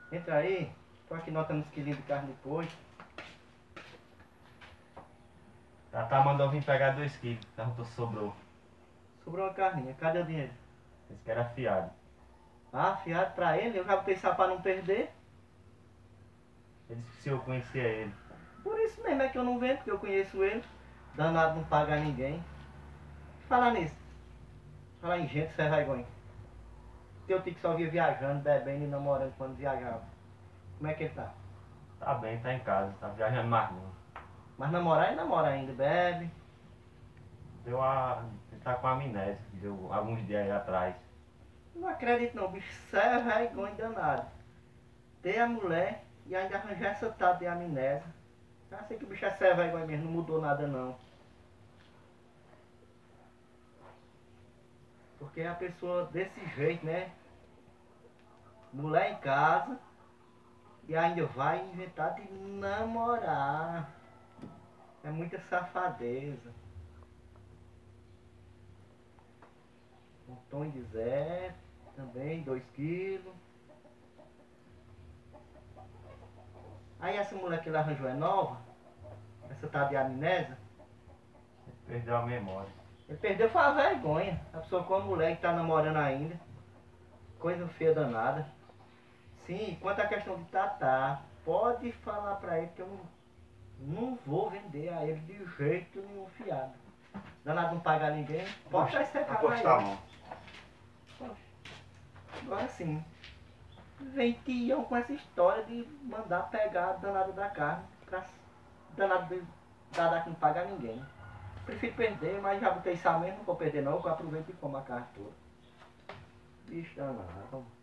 Entra aí. Tô aqui notando os quilinhos de carne depois. Tata mandou vir pegar 2 quilos, perguntou se sobrou. Sobrou uma carninha. Cadê o dinheiro? Esse que era fiado. Ah, fiado pra ele. Eu já botei só pra não perder. Ele disse que se eu conhecia ele. Por isso mesmo é que eu não vendo, porque eu conheço ele. Danado não paga ninguém. Falar nisso. Falar em gente sem vergonha. Teu tio que só via viajando, bebendo e namorando quando viajava. Como é que ele tá? Tá bem, tá em casa, tá viajando mais não. Mas namorar ele namora ainda, bebe. Ele tá com amnésia, deu alguns dias aí atrás. Não acredito não, bicho. Cê é vergonha danado. Ter a mulher e ainda arranjar essa tal de amnésia. Já sei que o bicho é sério vergonha mesmo, não mudou nada não. Porque a pessoa desse jeito, né? Mulher em casa e ainda vai inventar de namorar. É muita safadeza. Um tom de Zé, também, 2 quilos. Aí essa mulher que ele arranjou é nova? Essa tal de amnésia? Ele perdeu a memória. Ele perdeu foi a vergonha. A pessoa com a mulher que tá namorando ainda. Coisa feia danada. Sim, quanto à questão de Tatá, pode falar pra ele que eu não vou vender a ele de jeito nenhum fiado. Danado não pagar ninguém, pode já secar pra Apostar a ele. mão. Poxa, agora sim. Vem Tião com essa história de mandar pegar a danada da carne pra danado de danado que não paga ninguém. Prefiro perder, mas já botei isso mesmo, não vou perder não, que eu aproveito e como a carne toda. Bicho danado.